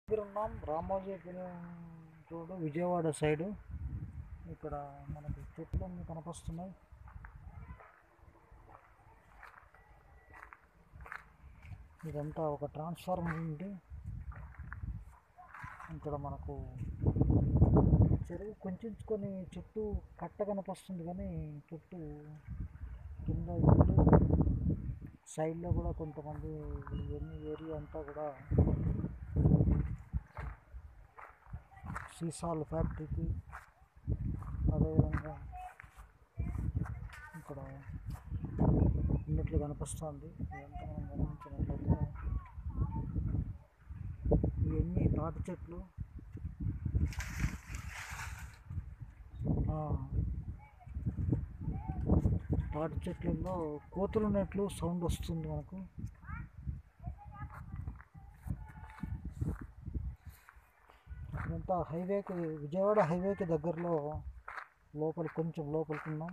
దగ్గర ఉన్నాం రామోజీపురం road Vijayawada side. ఇక్కడ మనకి చెట్లు అన్నీ కనిపిస్తున్నాయి. ఇదంతా ఒక ట్రాన్స్ఫార్మర్ ఉంది. ఇక్కడ మనకు చెరువు కొంచెంచుకొని చుట్టూ కట్ట కనిపిస్తుంది, కానీ చుట్టూ కింద ఇల్లు సైడ్లో కూడా కొంతమంది ఏరియా అంతా కూడా సీసాల ఫ్యాక్టరీకి, అదేవిధంగా ఇక్కడ ఉన్నట్లు కనిపిస్తుంది. ఇదంతా మనం గమనించినట్లయితే ఇవన్నీ తాటి చెట్లు. తాటి చెట్లలో కోతులు ఉన్నట్లు సౌండ్ వస్తుంది మనకు. ఇదంతా హైవేకి, విజయవాడ హైవేకి దగ్గరలో కొంచెం లోపలికి ఉన్నాం.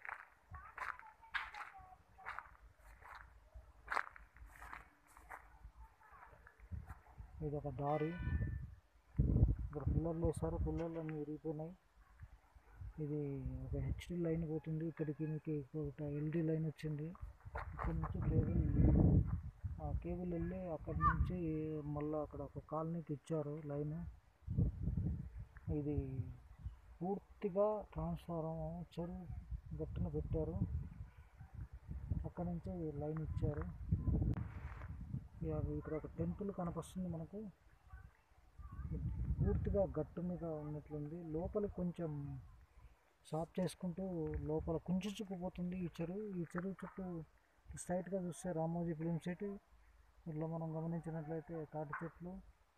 ఇది ఒక దారి. ఇక్కడ పిల్లర్లు వేసారు, పిల్లర్లు అన్నీ విరిగిపోయినాయి. ఇది ఒక హెచ్డి లైన్ పోతుంది, ఇక్కడికి మీకు ఒక ఎల్డి లైన్ వచ్చింది. ఇక్కడ నుంచి కేబుల్ వెళ్ళి అక్కడి నుంచి మళ్ళీ అక్కడ ఒక కాలనీకి ఇచ్చారు లైన్. ఇది పూర్తిగా ట్రాన్స్ఫారం చెరువు గట్టున పెట్టారు, అక్కడి నుంచి లైన్ ఇచ్చారు. ఇక్కడ ఒక టెంపుల్ కనిపిస్తుంది మనకు, పూర్తిగా గట్టు మీద ఉన్నట్లుంది. లోపలికి కొంచెం సాఫ్ చేసుకుంటూ లోపల కుంచుకుపోతుంది ఈ చెరువు. ఈ చెరువు చుట్టూ స్ట్రైట్గా చూస్తే రామోజీ ఫిలిం సిటీ. ఇట్లా మనం గమనించినట్లయితే తాటి చెట్లు.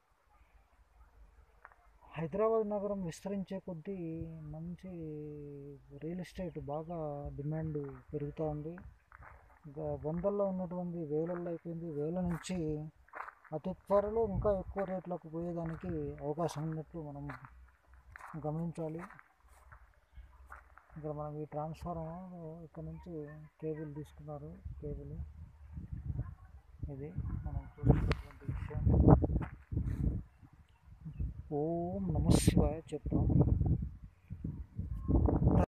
హైదరాబాద్ నగరం విస్తరించే కొద్దీ మంచి రియల్ ఎస్టేట్ బాగా డిమాండ్ పెరుగుతూ ఉంది. ఇంకా వందల్లో ఉన్నటువంటి వేలల్లో అయిపోయింది. వేల నుంచి అతి త్వరలో ఇంకా ఎక్కువ రేట్లకు పోయేదానికి అవకాశం ఉన్నట్లు మనం గమనించాలి. ఇక్కడ మనం ఈ ట్రాన్స్ఫార్మర్ ఇక్కడ నుంచి కేబుల్ తీసుకున్నారు. కేబుల్ ఇది మనం చూస్తున్నటువంటి విషయం. ఓం నమః శివాయ చెప్తాం.